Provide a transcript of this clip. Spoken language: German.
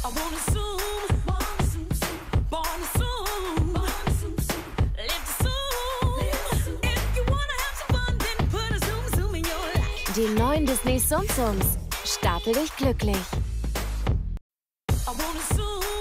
Die neuen Disney Tsum Tsums. Stapel dich glücklich. I wanna zoom.